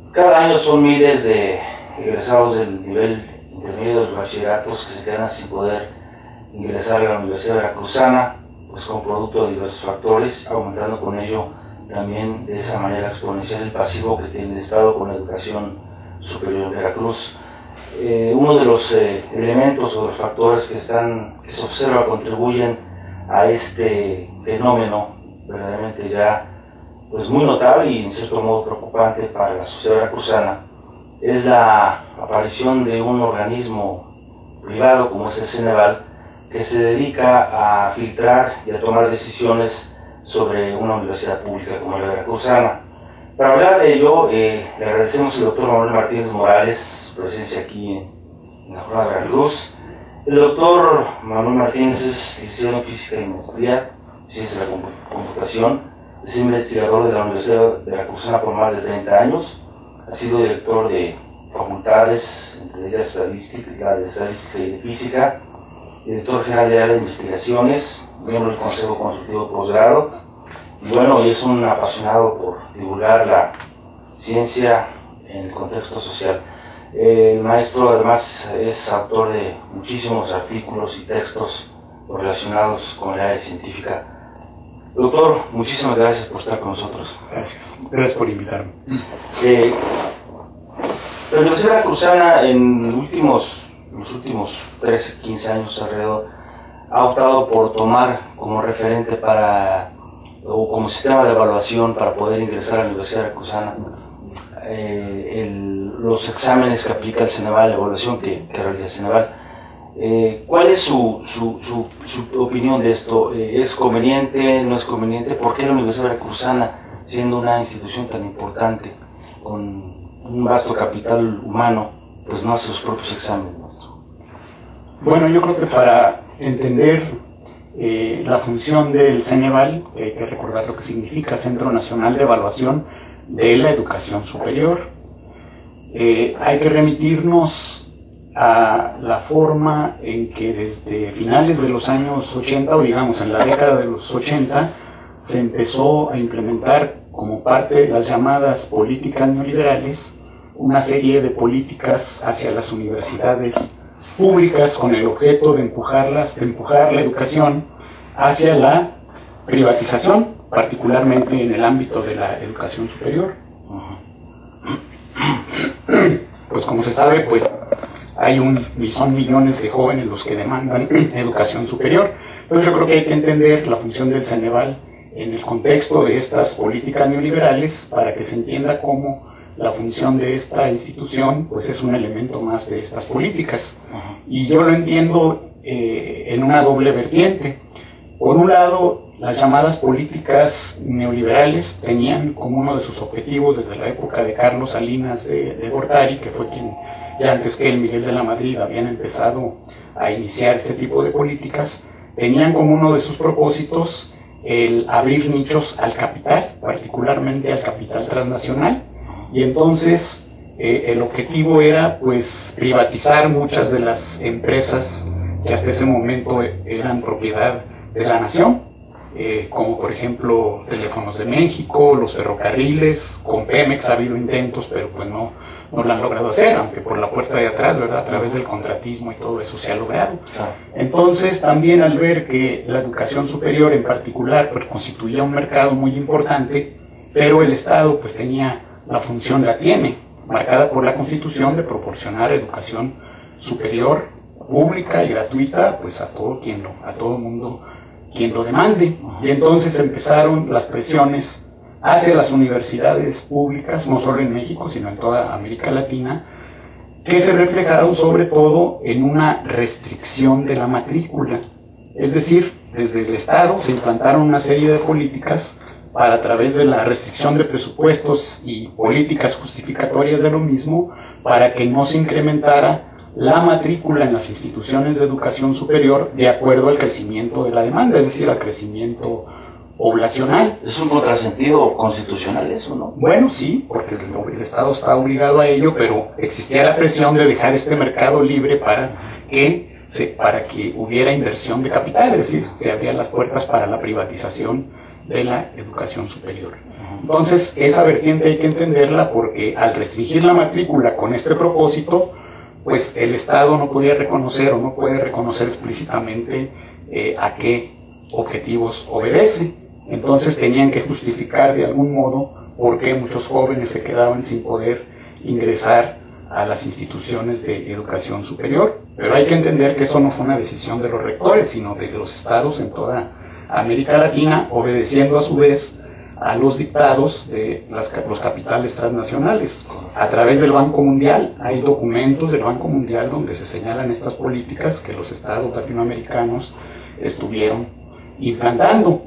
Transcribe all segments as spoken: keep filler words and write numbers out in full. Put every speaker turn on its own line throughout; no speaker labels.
Cada año son miles de egresados del nivel intermedio de los bachilleratos que se quedan sin poder ingresar a la Universidad Veracruzana, pues como producto de diversos factores, aumentando con ello también de esa manera exponencial el pasivo que tiene el Estado con la educación superior en Veracruz. Eh, uno de los eh, elementos o de los factores que, están, que se observa contribuyen a este fenómeno verdaderamente ya pues muy notable y en cierto modo preocupante para la sociedad veracruzana es la aparición de un organismo privado como es el Ceneval, que se dedica a filtrar y a tomar decisiones sobre una universidad pública como la veracruzana. Para hablar de ello, eh, le agradecemos al doctor Manuel Martínez Morales su presencia aquí en, en la Jornada de Veracruz. El doctor Manuel Martínez es licenciado en Física y Maestría, Ciencias de la Computación, es investigador de la Universidad Veracruzana por más de treinta años, ha sido director de facultades, entre ellas estadística, la de Estadística y de Física, director general de área de investigaciones, miembro del Consejo Consultivo de Posgrado, y bueno, es un apasionado por divulgar la ciencia en el contexto social. El maestro además es autor de muchísimos artículos y textos relacionados con el área científica. Doctor, muchísimas gracias por estar con nosotros.
Gracias, gracias por invitarme.
Eh, la Universidad Veracruzana en últimos, los últimos trece, quince años alrededor ha optado por tomar como referente para, o como sistema de evaluación para poder ingresar a la Universidad Veracruzana eh, el, los exámenes que aplica el Ceneval, la evaluación que, que realiza el Ceneval. Eh, ¿Cuál es su, su, su, su opinión de esto? Eh, ¿Es conveniente? ¿No es conveniente? ¿Por qué la Universidad Veracruzana, siendo una institución tan importante, con un vasto capital humano, pues no hace sus propios exámenes, maestro?
Bueno, yo creo que para entender eh, la función del Ceneval, que hay que recordar lo que significa Centro Nacional de Evaluación de la Educación Superior, eh, hay que remitirnos a la forma en que desde finales de los años ochenta, o digamos en la década de los ochenta, se empezó a implementar como parte de las llamadas políticas neoliberales una serie de políticas hacia las universidades públicas con el objeto de empujarlas, de empujar la educación hacia la privatización, particularmente en el ámbito de la educación superior. Pues como se sabe, pues hay un, son millones de jóvenes los que demandan educación superior. Entonces yo creo que hay que entender la función del Ceneval en el contexto de estas políticas neoliberales para que se entienda cómo la función de esta institución pues es un elemento más de estas políticas. Y yo lo entiendo eh, en una doble vertiente. Por un lado, las llamadas políticas neoliberales tenían como uno de sus objetivos desde la época de Carlos Salinas de, de Gortari, que fue quien ya antes que el Miguel de la Madrid habían empezado a iniciar este tipo de políticas, tenían como uno de sus propósitos el abrir nichos al capital, particularmente al capital transnacional, y entonces eh, el objetivo era pues privatizar muchas de las empresas que hasta ese momento eran propiedad de la nación, eh, como por ejemplo Teléfonos de México, los ferrocarriles, con Pemex ha habido intentos, pero pues no no lo han logrado hacer, aunque por la puerta de atrás, ¿verdad? A través del contratismo y todo eso se ha logrado. Entonces, también al ver que la educación superior en particular pues, constituía un mercado muy importante, pero el Estado pues tenía la función, la tiene, marcada por la Constitución de proporcionar educación superior, pública y gratuita, pues a todo quien lo, a todo mundo quien lo demande. Y entonces empezaron las presiones hacia las universidades públicas, no solo en México, sino en toda América Latina, que se reflejaron sobre todo en una restricción de la matrícula. Es decir, desde el Estado se implantaron una serie de políticas para, a través de la restricción de presupuestos y políticas justificatorias de lo mismo, para que no se incrementara la matrícula en las instituciones de educación superior de acuerdo al crecimiento de la demanda, es decir, al crecimiento poblacional.
Es un contrasentido constitucional eso, ¿no?
Bueno, sí, porque el, el Estado está obligado a ello, pero existía la presión de dejar este mercado libre para que, se, para que hubiera inversión de capital, es decir, se abrían las puertas para la privatización de la educación superior. Entonces, esa vertiente hay que entenderla porque al restringir la matrícula con este propósito, pues el Estado no podía reconocer o no puede reconocer explícitamente eh, a qué objetivos obedece. Entonces tenían que justificar de algún modo por qué muchos jóvenes se quedaban sin poder ingresar a las instituciones de educación superior. Pero hay que entender que eso no fue una decisión de los rectores, sino de los estados en toda América Latina, obedeciendo a su vez a los dictados de las, los capitales transnacionales. A través del Banco Mundial, hay documentos del Banco Mundial donde se señalan estas políticas que los estados latinoamericanos estuvieron implantando.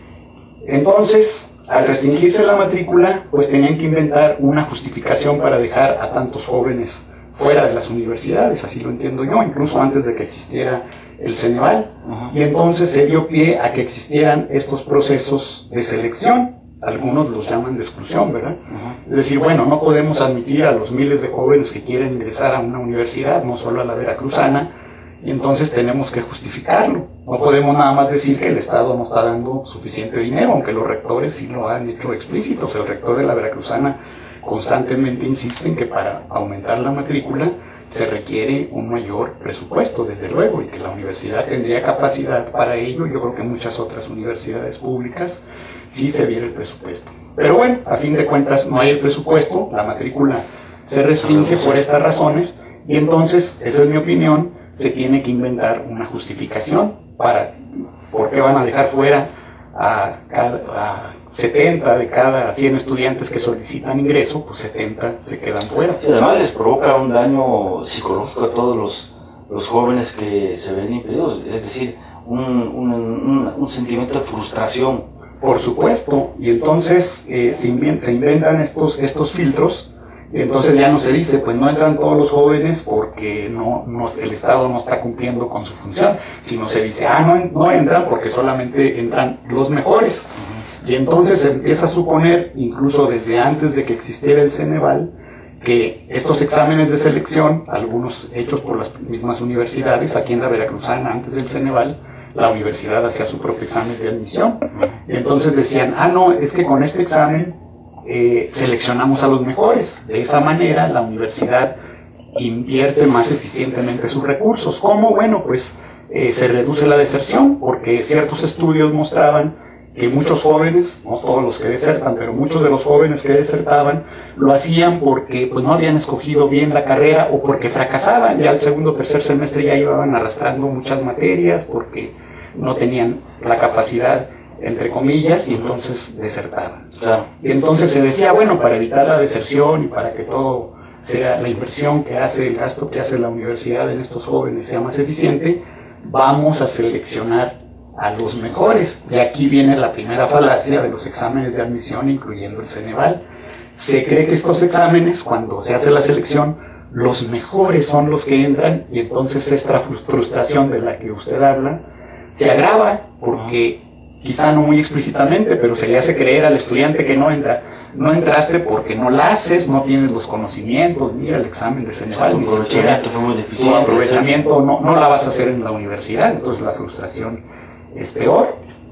Entonces, al restringirse la matrícula, pues tenían que inventar una justificación para dejar a tantos jóvenes fuera de las universidades, así lo entiendo yo, incluso antes de que existiera el Ceneval. Y entonces se dio pie a que existieran estos procesos de selección, algunos los llaman de exclusión, ¿verdad? Es decir, bueno, no podemos admitir a los miles de jóvenes que quieren ingresar a una universidad, no solo a la veracruzana, y entonces tenemos que justificarlo. No podemos nada más decir que el Estado no está dando suficiente dinero, aunque los rectores sí lo han hecho explícito. O sea, el rector de la veracruzana constantemente insiste en que para aumentar la matrícula se requiere un mayor presupuesto, desde luego, y que la universidad tendría capacidad para ello. Yo creo que muchas otras universidades públicas sí se diera el presupuesto. Pero bueno, a fin de cuentas no hay el presupuesto, la matrícula se restringe por estas razones, y entonces, esa es mi opinión, se tiene que inventar una justificación para por qué van a dejar fuera a, cada, a setenta de cada cien estudiantes que solicitan ingreso, pues setenta se quedan fuera.
Y además les provoca un daño psicológico a todos los, los jóvenes que se ven impedidos, es decir, un, un, un, un sentimiento de frustración.
Por supuesto, y entonces eh, se, inventan, se inventan estos, estos filtros. Y entonces ya no se dice, pues no entran todos los jóvenes porque no, no, el Estado no está cumpliendo con su función, sino se dice, ah, no, no entran porque solamente entran los mejores. Y entonces se empieza a suponer, incluso desde antes de que existiera el Ceneval, que estos exámenes de selección, algunos hechos por las mismas universidades, aquí en la Veracruzana, antes del Ceneval, la universidad hacía su propio examen de admisión. Y entonces decían, ah, no, es que con este examen Eh, seleccionamos a los mejores. De esa manera la universidad invierte más eficientemente sus recursos. ¿Cómo? Bueno, pues eh, se reduce la deserción, porque ciertos estudios mostraban que muchos jóvenes, no todos los que desertan, pero muchos de los jóvenes que desertaban lo hacían porque pues no habían escogido bien la carrera o porque fracasaban. Ya al segundo o tercer semestre ya iban arrastrando muchas materias porque no tenían la capacidad, entre comillas, y entonces desertaban. Claro. Y entonces se decía, bueno, para evitar la deserción y para que todo sea, la inversión que hace, el gasto que hace la universidad en estos jóvenes sea más eficiente, vamos a seleccionar a los mejores. Y aquí viene la primera falacia de los exámenes de admisión, incluyendo el Ceneval. Se cree que estos exámenes, cuando se hace la selección, los mejores son los que entran, y entonces esta frustración de la que usted habla se agrava porque quizá no muy explícitamente, pero se le hace creer al estudiante que no entra, no entraste porque no la haces, no tienes los conocimientos, mira el examen de Ceneval,
tu aprovechamiento fue muy deficiente,
tu aprovechamiento no, no la vas a hacer en la universidad, entonces la frustración es peor.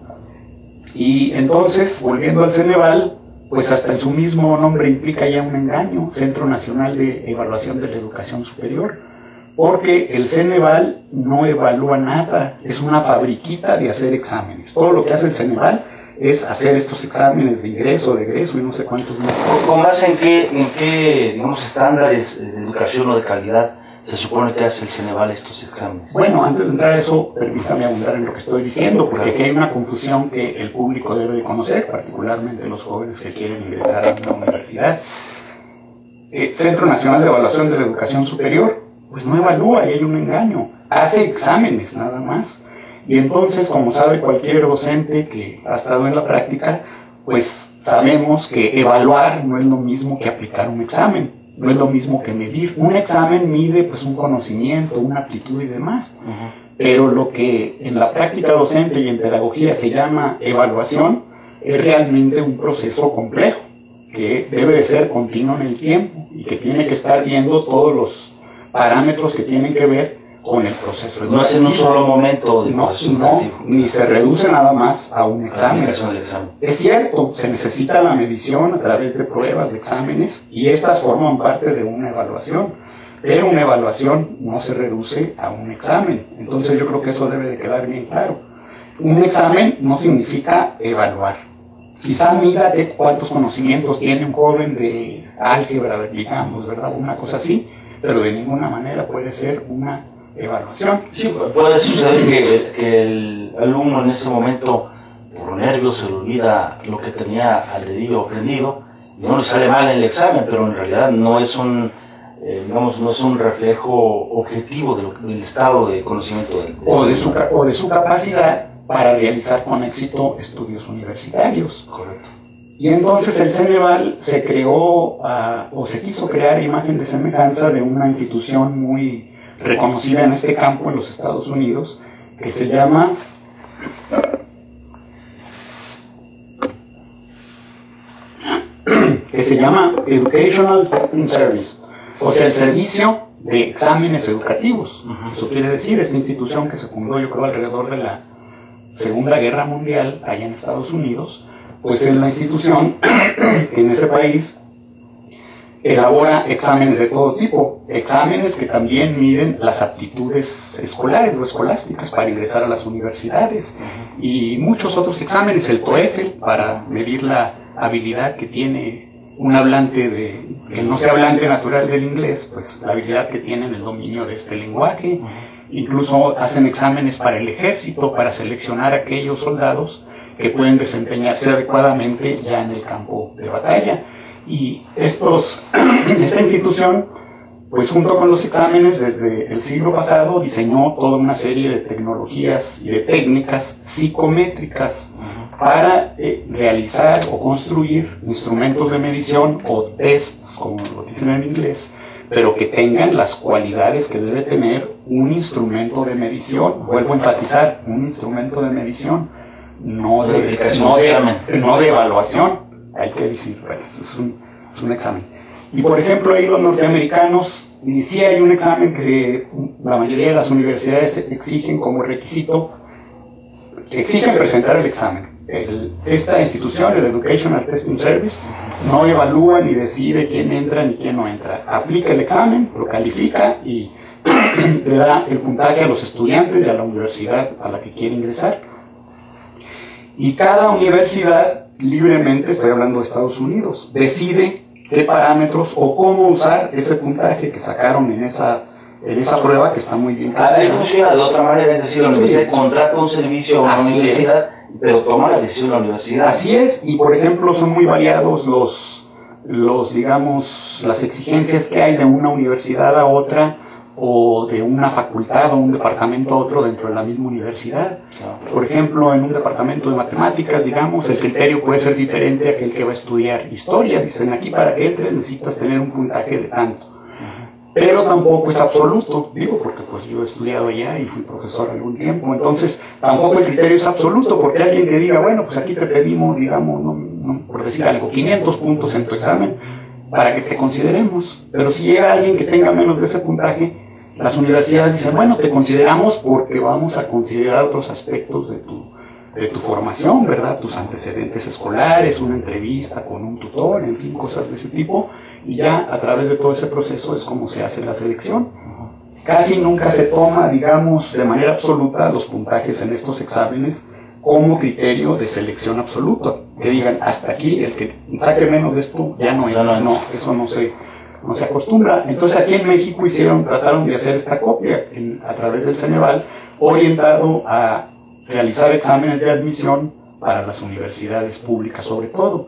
Y entonces, volviendo al Ceneval, pues hasta en su mismo nombre implica ya un engaño, Centro Nacional de Evaluación de la Educación Superior, porque el Ceneval no evalúa nada, es una fabriquita de hacer exámenes. Todo lo que hace el Ceneval es hacer estos exámenes de ingreso, de egreso y no sé cuántos más.
¿Con base en qué, en qué digamos, estándares de educación o de calidad se supone que hace el Ceneval estos exámenes?
Bueno, antes de entrar a eso, permítame abundar en lo que estoy diciendo, porque aquí hay una confusión que el público debe de conocer, particularmente los jóvenes que quieren ingresar a una universidad. Eh, Centro Nacional de Evaluación de la Educación Superior, pues no evalúa, y hay un engaño, hace exámenes nada más. Y entonces, como sabe cualquier docente que ha estado en la práctica, pues sabemos que evaluar no es lo mismo que aplicar un examen, no es lo mismo que medir. Un examen mide pues un conocimiento, una aptitud y demás, uh-huh. Pero lo que en la práctica docente y en pedagogía se llama evaluación es realmente un proceso complejo, que debe de ser continuo en el tiempo y que tiene que estar viendo todos los parámetros que tienen que ver con el proceso educativo.
No es en un solo momento de
no,
proceso
no, ni se reduce nada más a un examen.
examen.
Es cierto, se necesita la medición a través de pruebas, de exámenes, y estas forman parte de una evaluación, pero una evaluación no se reduce a un examen. Entonces yo creo que eso debe de quedar bien claro. Un examen no significa evaluar. Quizá mida de cuántos conocimientos tiene un joven de álgebra, digamos, ¿verdad? Una cosa así, pero de ninguna manera puede ser una evaluación.
Sí, puede suceder que, que el alumno en ese momento, por nervios, se le olvida lo que tenía al dedillo aprendido, y no le sale mal en el examen, pero en realidad no es un, eh, digamos, no es un reflejo objetivo de lo, del estado de conocimiento del, del
o, de su, o de su capacidad para realizar con éxito estudios universitarios.
Correcto.
Y entonces el Ceneval se creó, uh, o se quiso crear imagen de semejanza de una institución muy reconocida en este campo en los Estados Unidos, que se llama que se llama Educational Testing Service, o sea, el servicio de exámenes educativos. Eso quiere decir, esta institución que se fundó, yo creo, alrededor de la Segunda Guerra Mundial, allá en Estados Unidos, pues es la institución que en ese país elabora exámenes de todo tipo, exámenes que también miden las aptitudes escolares o escolásticas para ingresar a las universidades, y muchos otros exámenes, el TOEFL para medir la habilidad que tiene un hablante de, que no sea hablante natural del inglés, pues la habilidad que tiene en el dominio de este lenguaje. Incluso hacen exámenes para el ejército, para seleccionar a aquellos soldados que pueden desempeñarse adecuadamente ya en el campo de batalla. Y estos, esta institución, pues junto con los exámenes, desde el siglo pasado diseñó toda una serie de tecnologías y de técnicas psicométricas para eh, realizar o construir instrumentos de medición o tests, como lo dicen en inglés, pero que tengan las cualidades que debe tener un instrumento de medición. Vuelvo a enfatizar, un instrumento de medición, no de, no de, no de evaluación. Hay que decir, bueno, es un, es un examen. Y por ejemplo, ahí los norteamericanos, y sí hay un examen que la mayoría de las universidades exigen como requisito, exigen presentar el examen. El, esta institución, el Educational Testing Service, no evalúa ni decide quién entra ni quién no entra. Aplica el examen, lo califica y le da el puntaje a los estudiantes y a la universidad a la que quiere ingresar. Y cada universidad libremente, estoy hablando de Estados Unidos, decide qué parámetros o cómo usar ese puntaje que sacaron en esa, en esa prueba, que está muy bien.
Ahí funciona de otra manera, es decir, la universidad contrata un servicio a una
Así
universidad,
es.
pero toma la decisión la universidad.
Así es, y por ejemplo son muy variados los, los, digamos, las exigencias que hay de una universidad a otra, o de una facultad o un departamento a otro dentro de la misma universidad. Por ejemplo, en un departamento de matemáticas, digamos, el criterio puede ser diferente a aquel que va a estudiar historia. Dicen, aquí para que entres necesitas tener un puntaje de tanto. Pero tampoco es absoluto, digo, porque pues yo he estudiado allá y fui profesor algún tiempo, entonces tampoco el criterio es absoluto, porque alguien que diga, bueno, pues aquí te pedimos, digamos, no, no, por decir algo, quinientos puntos en tu examen para que te consideremos. Pero si llega alguien que tenga menos de ese puntaje, las universidades dicen, bueno, te consideramos porque vamos a considerar otros aspectos de tu, de tu formación, ¿verdad? Tus antecedentes escolares, una entrevista con un tutor, en fin, cosas de ese tipo. Y ya a través de todo ese proceso es como se hace la selección. Casi nunca se toma, digamos, de manera absoluta los puntajes en estos exámenes como criterio de selección absoluta. Que digan, hasta aquí, el que saque menos de esto ya no entra. No, eso no se, no se acostumbra. Entonces aquí en México hicieron, trataron de hacer esta copia en, a través del Ceneval, orientado a realizar exámenes de admisión para las universidades públicas sobre todo.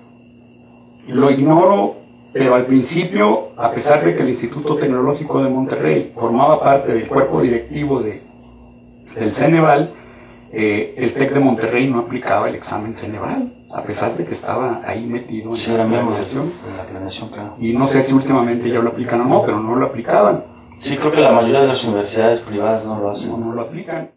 Lo ignoro, pero al principio, a pesar de que el Instituto Tecnológico de Monterrey formaba parte del cuerpo directivo de, del Ceneval, eh, el TEC de Monterrey no aplicaba el examen Ceneval, a pesar de que estaba ahí metido en
Sí,
la
era miembro
planeación.
de la planeación, claro.
Y no sé si últimamente ya lo aplican o no, pero no lo aplicaban.
Sí, creo que la mayoría de las universidades privadas no lo hacen.
No, no lo aplican.